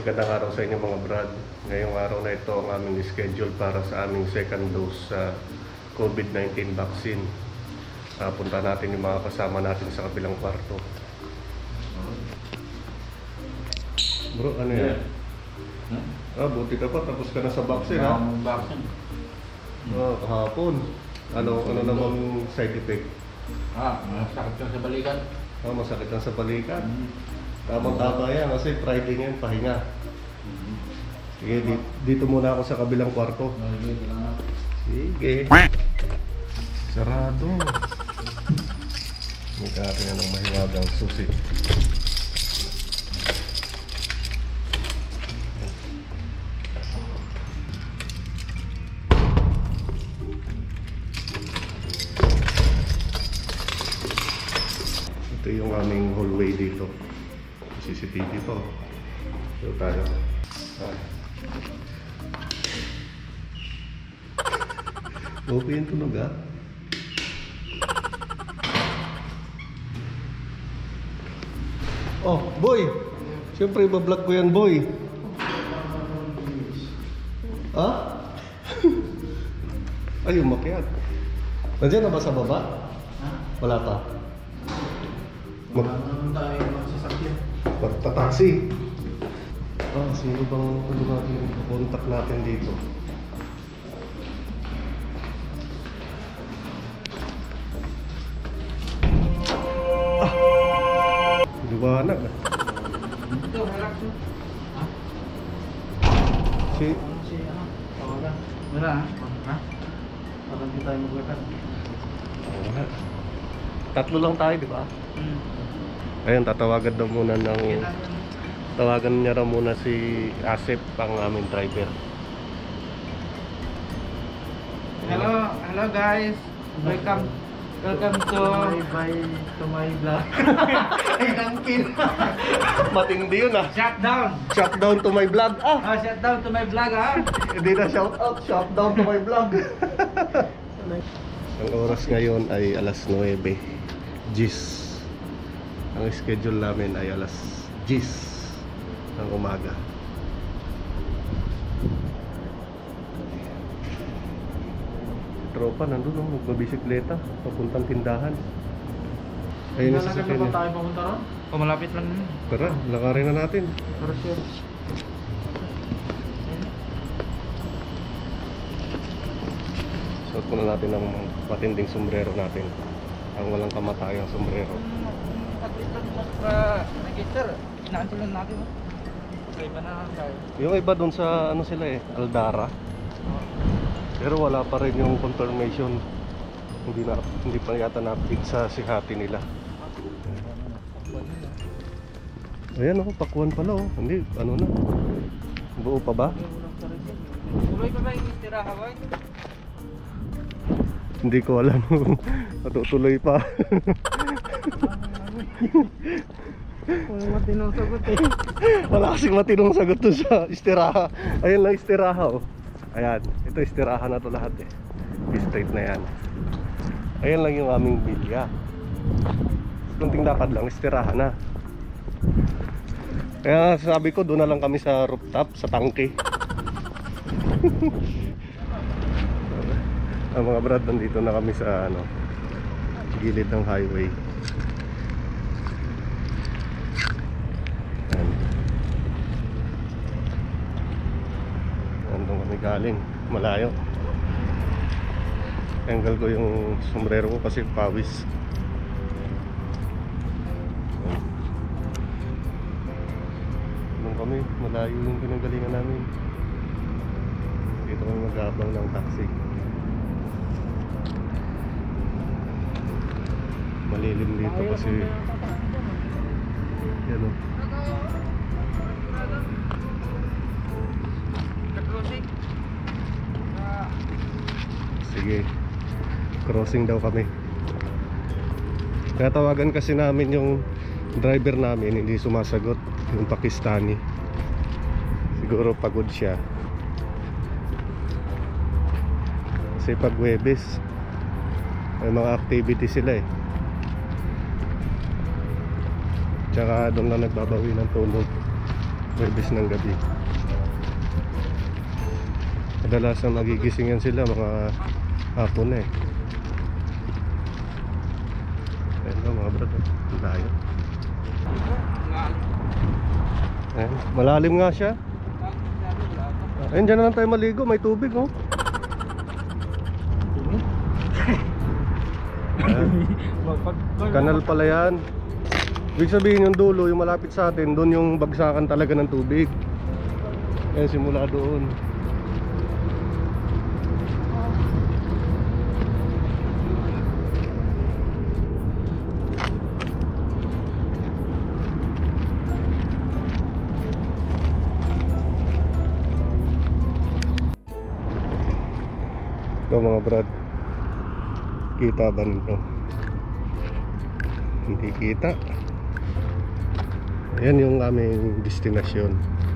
Magandang araw sa inyo mga brad. Ngayong araw na ito ang aming schedule para sa aming second dose sa COVID-19 vaccine. Punta natin yung mga kasama natin sa kabilang kwarto. Bro, ano yan? Buti ka pa, tapos ka na sa vaccine ha? Vaccine. Kahapon. Ano namang side effect? Masakit lang sa balikan. Masakit lang sa balikan. Tamang-tama yan kasi Friday ngayon, pahinga. Sige, dito muna ako sa kabilang kwarto. Sige. Sarado. May kati na ng mahiwagang susi. Ito yung aming hallway dito. CCTV to. Ito tayo. Okay yung tunog ha. Oh, boy! Siyempre, iba-vlog ko yan, boy. Ha? Ay, umakyat. Nandiyan na ba sa baba? Wala pa. Naman tayo magsasakyan. Magta-taxi. Sino bang contact natin dito? Liwanag. Ito, relax mo. Tawagan. Wala ha? Parang di tayo maglakad. Wala. Tatlo lang tayo, di ba? Ayun, tatawagan daw muna ng... Tawagan niya raw muna si Asep, ang aming driver. Hello guys. Welcome to my vlog. Matindi yun ah. Shutdown to my vlog. Shutdown to my vlog ha. Hindi na shout out, shutdown to my vlog. Ang oras ngayon ay alas 9. Gis. Ang schedule namin ay alas 10 ng umaga. Tropa nandun nung magbabisikleta papuntang tindahan. Ayun na sa Kailan tayo pumunta ron? O malapit lang yun. Tara, lakarin na natin. Para sure. Suot muna natin ang matinding sombrero natin. Ang walang kamatayang sombrero. Register. Inaanto lang natin. Iba na tayo. Yung iba dun sa ano sila Aldara. Pero wala pa rin yung confirmation. Hindi pa yata na-update sa sihati nila. Ayan oh, pakuan pala oh. Hindi, ano na. Buo pa ba? Tuloy pa ba yung istiraha boy? Hindi ko alam kung matutuloy pa. Walang matinong sagot eh. Wala kasing matinong sagot dun sa istiraha. Ayun lang istiraha oh. Ayan, ito istiraha na to lahat eh. Straight na yan. Ayan lang yung aming bilya. Kunting lakad lang, istiraha na. Kaya sabi ko doon na lang kami sa rooftop, sa tangke. Ang mga brad, nandito na kami sa ano, gilid ng highway. Andun kami galing, malayo. Tanggal ko yung sombrero ko kasi pawis. Andun kami, malayo yung pinanggalingan namin. Dito kami mag-aabang ng taxi. Malilim dito kasi yan o. Sige, crossing daw kami. Kaya tawagan kasi namin yung driver namin, hindi sumasagot. Yung Pakistani, siguro pagod siya. Kasi pag Huwebes may mga activity sila eh. Tsaka doon lang nagbabawi ng tulog Webes ng gabi. Kadalasan nagigisingan sila mga hapon eh. Ayan ba mga brad, layo. Ayan, malalim nga siya. Ayan, dyan na lang tayo maligo, may tubig oh. Kanal pala yan. Ibig sabihin yung dulo, yung malapit sa atin, doon yung bagsakan talaga ng tubig. Ayan, simula doon. Ito mga brad, kita ba nito? Hindi kita. Ayan yung aming destinasyon.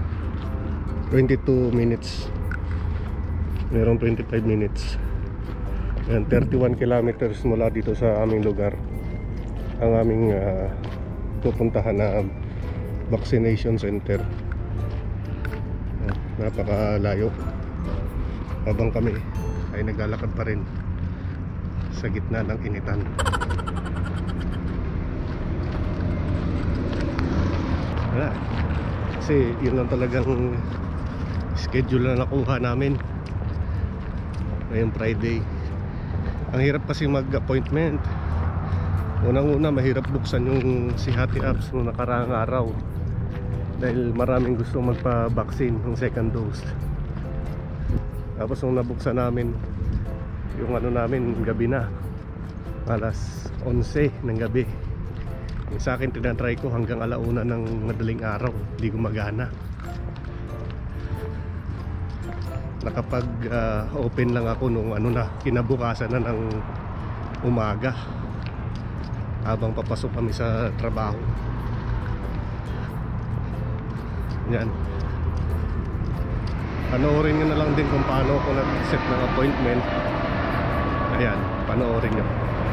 22 minutes. Meron 25 minutes. Ayan, 31 kilometers mula dito sa aming lugar. Ang aming pupuntahan na vaccination center. Ayan, napakalayo. Habang kami ay naglalakad pa rin sa gitna ng initan. Wala. Kasi yun lang talagang schedule na nakuha namin ngayong Friday. Ang hirap kasi mag-appointment. Unang-una mahirap buksan yung si Hati Apps noong nakaraang araw dahil maraming gusto magpa-vaccine ng second dose. Tapos nung nabuksan namin yung ano namin, gabi na, alas 11 ng gabi. Yung sa akin tinatry ko hanggang alauna ng madaling araw, hindi gumagana. Nakapag open lang ako nung ano na, kinabukasan na ng umaga habang papasok kami sa trabaho. Yan. Panoorin nyo na lang din kung paano ako nag-set ng appointment. Ayan, panoorin nyo.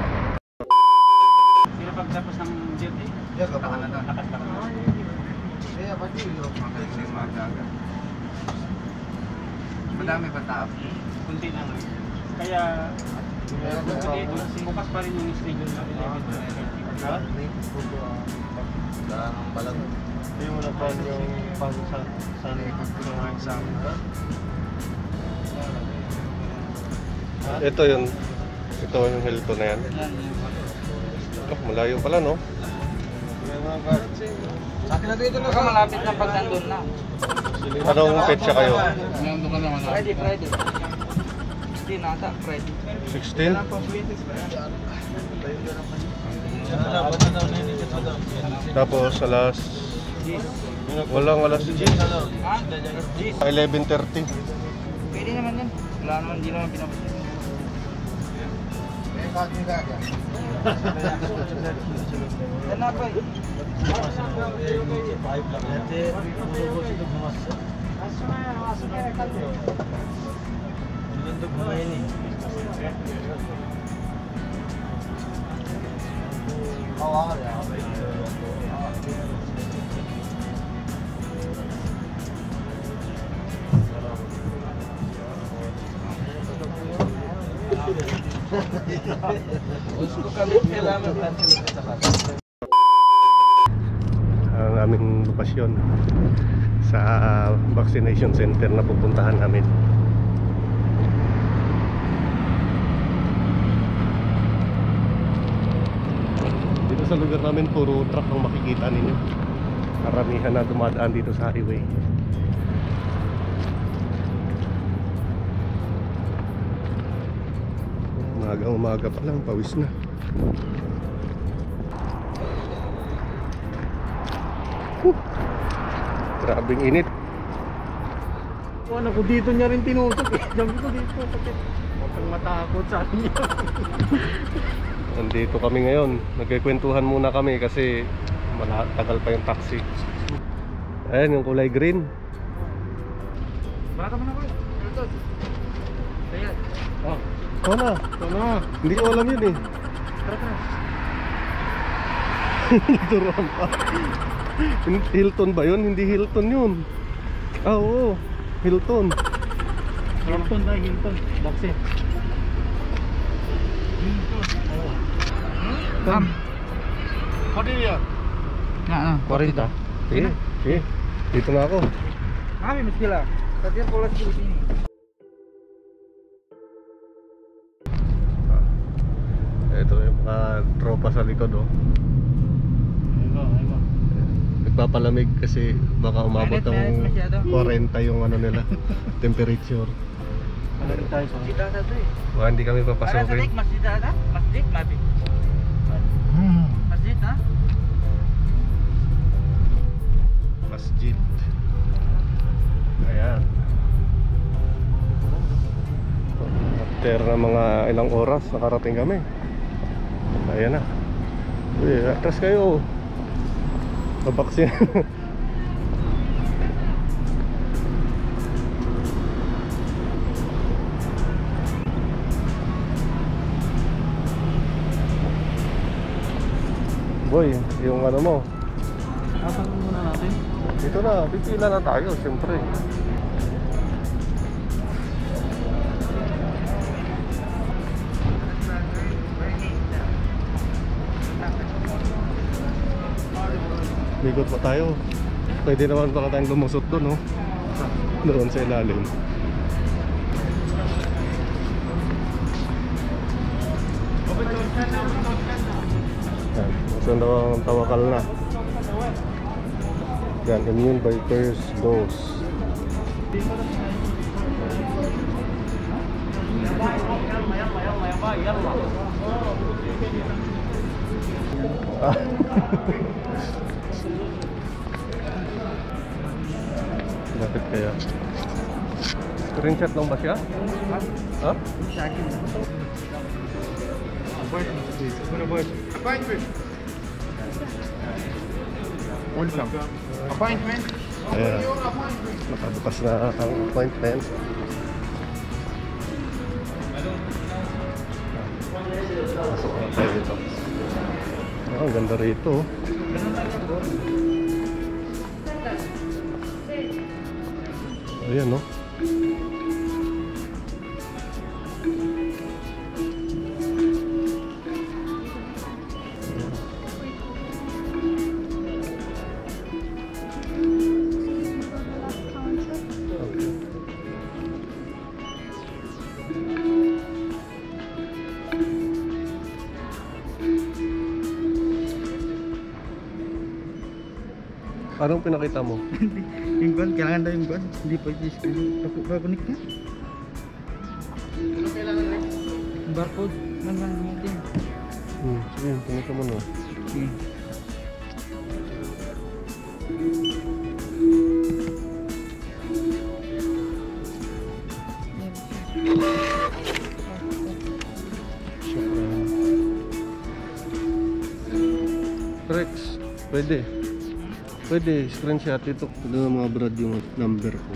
Sino pagtapos ng duty? Ya, kapag na. Nakas. Eh, apa sih yung makaling magaga? Madami pa tao. Kunti lang. Kaya, bukas pa rin yung schedule na 11 to 11. Darang balag. Hindi mo na pa yung pang-san exam. Ito yun. Ito yung Hilton na yan. Oh, malayo pala no? Sa akin na dito na. Baka malapit na pag nandun na. Anong petsa kayo? Nandun ka naman. Friday. Hindi nata, Friday. 16? Tapos alas... Walang alas 10. Ha? 11:30. Pwede naman yan. Wala naman, hindi naman pinapasya. Eh, bakit nga ka? Yan na pa eh. Ang aming lokasyon sa vaccination center na pupuntahan namin. Dito sa lugar namin puro truck ang makikita ninyo. Karamihan na dumadaan dito sa highway. Umaga pa lang, pawis na. Grabing init. Ano ko dito niya rin tinutok eh. Sabi ko dito, huwag kang matakot sa akin yan. Nandito kami ngayon. Nagkikwentuhan muna kami kasi tagal pa yung taxi. Ayan yung kulay green. Baka mo na ko. Ayan. Oh, na. Hindi ko alam yun eh. Tara. Turuan pa. Hilton ba yun? Hindi Hilton yun. Ah, oo. Hilton. Hilton na, Hilton. Boxe. Kam. Padilla. Nah, 40. Sige, sige. Dito na ako. kami mesti lah. Tadi pola di sini. Ito yung mga tropa sa likod, oh. Ayun. Nagpapalamig kasi baka umabot Merit ng masyado. 40 yung ano nila, temperature. Alam tayo sa Masjid ada tu. Wah, hindi kami Ada papasukin. tadi masjid ada? Masjid mati. Masjid ha? Masjid. Ayan. After na mga ilang oras, nakarating kami. Ayan na. Uy, atras kayo. Mabaksin. Boy, yung ano mo. Asan muna natin? Dito na, pipila na tayo, siyempre. Bigot pa tayo. Pwede naman baka tayong lumusot doon, no? Doon sa ilalim. Yan, gusto na ang tawakal na. Yan, immune by first dose. Ah. Lapit kaya. Screenshot lang ba siya? Ha? Appointment. Ayan. Nakabukas na ang appointment. Pasok na tayo dito. Oh, ang ganda rito. Ayan, no? Anong pinakita mo? Yung gun, kailangan daw yung gun. Hindi pa i-connect niya. Ano kailangan rin? Barcode. Naman natin. Sige, pinakita mo no. Sige. Rex, pwede. Pwede, screenshot ito. Ito na mga brad yung number ko.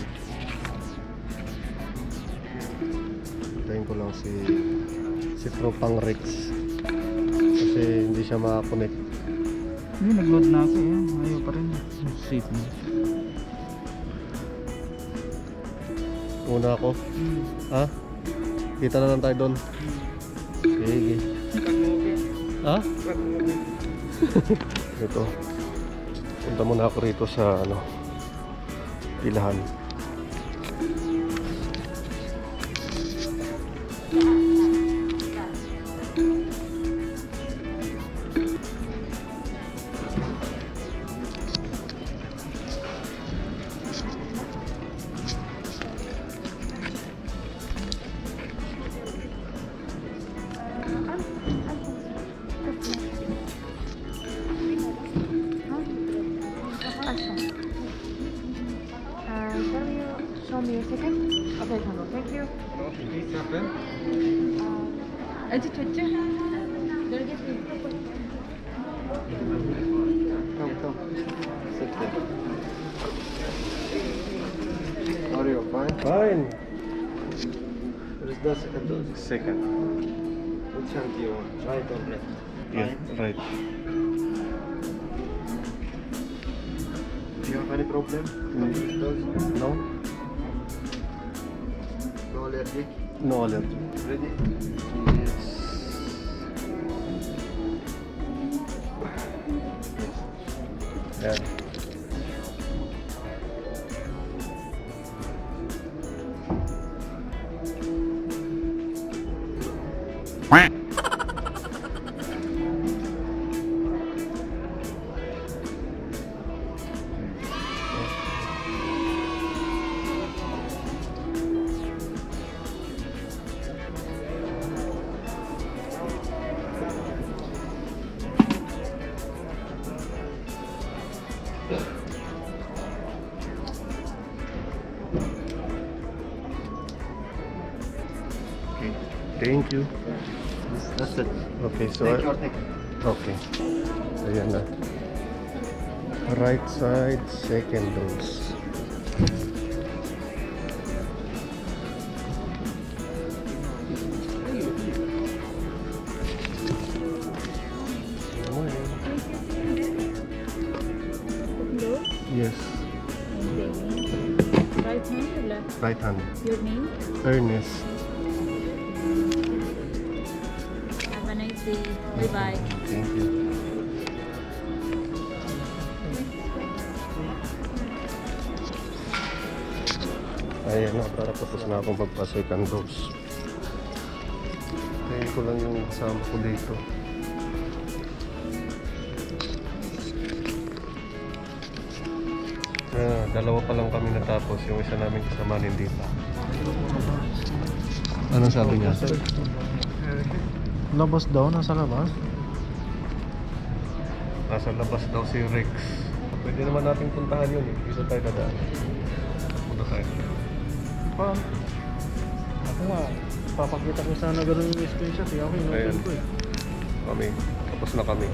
Hintayin ko lang si Tropang Rex. Kasi hindi siya makakonect. Hindi, nag-load na ako eh. Ayaw pa rin. Safe na. Una ako. Ha? Kita na lang tayo doon. Sige. Ha? Ito. Punta muna ako rito sa ano, pilahan. Can you show me a second? Okay, thank you. Edit 됐지? Come. Sit there. Are you fine? Fine. What is the second dose? Second. Which hand do you want? Right or left? Yeah, right. You have any problem? No? No allergic? No allergy. Ready? Yes. Yan. Okay. Thank you. That's it. Okay, so Take your take. okay. Ayan na. Right side, second dose. Good morning. Yes, Right hand or left? right hand. Your name? Ernest. Have a nice day. Bye-bye. Thank you. Ayan na, para tapos na akong magpa-second dose. Tayin ko lang yung kasama ko dito. Dalawa pa lang kami natapos. Yung isa namin kasama hindi pa. Anong sabi niya? Labas daw, nasa labas. Nasa labas daw si Rex. Pwede naman natin puntahan yun eh. Dito tayo dadaan. Punta tayo. Ako nga, papakita ko sana ganun yung screenshot eh. Okay, Ayan. no ko eh. Kami. Tapos na kami.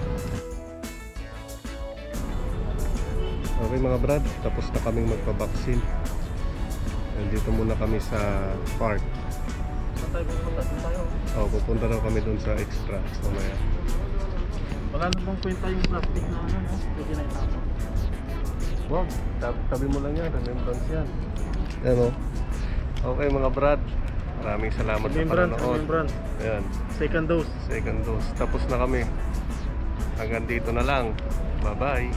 Okay mga brad, tapos na kaming magpa-vaccine. Nandito muna kami sa park. Saan tayo pupunta? Saan tayo? Pupunta na kami dun sa extra. Mamaya. Wala namang kwenta yung plastic na ano, no? Pwede na itapon. Wag, tabi mo lang yan. Remembrance yan. Ano? Okay mga brad, maraming salamat sa panonood. Remembrance. Ayan, Second dose. second dose. Tapos na kami. Hanggang dito na lang. Bye-bye.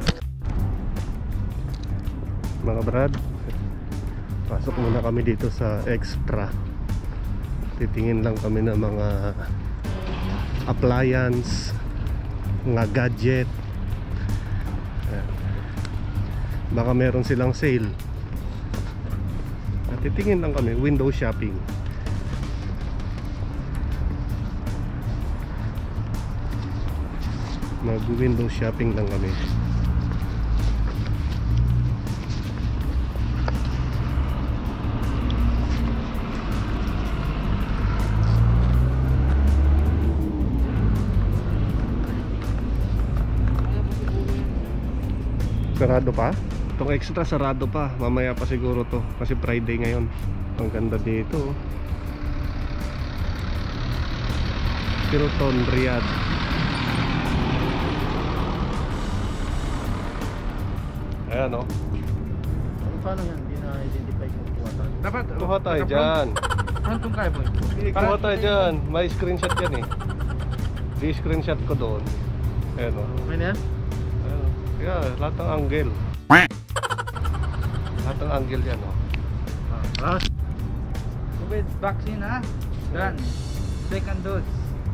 Mga brad, pasok muna kami dito sa extra. Titingin lang kami ng mga appliance, mga gadget. Ayan. Baka meron silang sale. At titingin lang kami, window shopping. Mag-window shopping lang kami. Sarado pa? Itong extra sarado pa. Mamaya pa siguro to. Kasi Friday ngayon. Ang ganda dito. Hilton Riyadh. Ayan o. Paano yan? Hindi na-identify kung kuha tayo. Dapat Kuha tayo dyan. Ano itong kaya po? Kuha tayo dyan. May screenshot yan eh. Di-screenshot ko doon. Ayan o. Okay na yan? Ayan o. Yeah, lahat ng angle. Lahat ng angle yan o. COVID vaccine ha? Done. Second dose.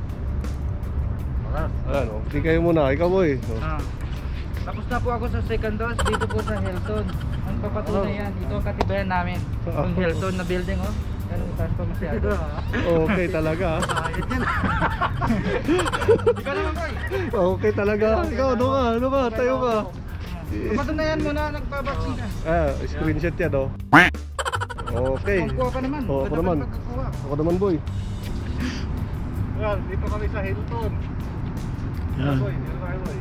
Ayan o. Hindi kayo muna. Ikaw boy. Tapos na po ako sa second dose dito po sa Hilton. Ang papatunay yan. Ito ang katibayan namin. Yung Hilton na building oh. Ganun taas pa masyado. Okay talaga. Ayot yan. Ikaw naman boy. Okay talaga. Ikaw ano ka? Tayo ka. Papatunayan mo na nagpa-vaccine ka. Screenshot yan o. Okay. Kukuha ka naman. Oo, ako Ba't naman. pagkukuha? Ako naman boy. Yan, dito kami sa Hilton. Yan. Boy, dito tayo boy.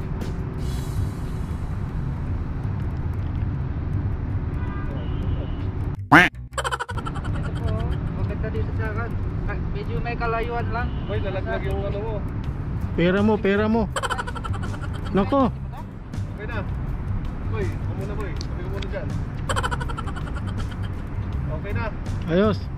Ito po, maganda dito sa akin. Medyo may kalayuan lang. Boy, lalaglag yung ano mo. Pera mo. Nako. Okay na. boy. Ako muna boy. Sabi ko muna dyan. Okay na. Ayos.